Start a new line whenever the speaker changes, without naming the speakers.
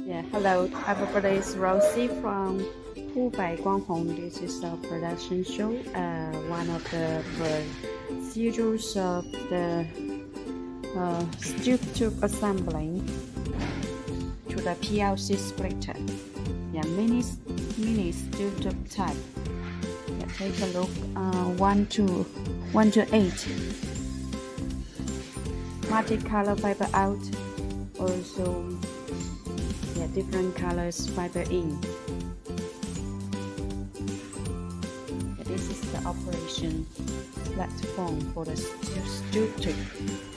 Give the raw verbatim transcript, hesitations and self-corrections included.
Yeah, hello, everybody. It's Rosie from Hubei GuangHong. This is a production show. Uh, one of the procedures of the uh, tube tube assembling to the P L C splitter. Yeah, mini mini tube tube type. Yeah, take a look. Uh, one to one to eight. Multi-color fiber out. Also. Yeah, different colors fiber in. Yeah, this is the operation platform for the tube tube.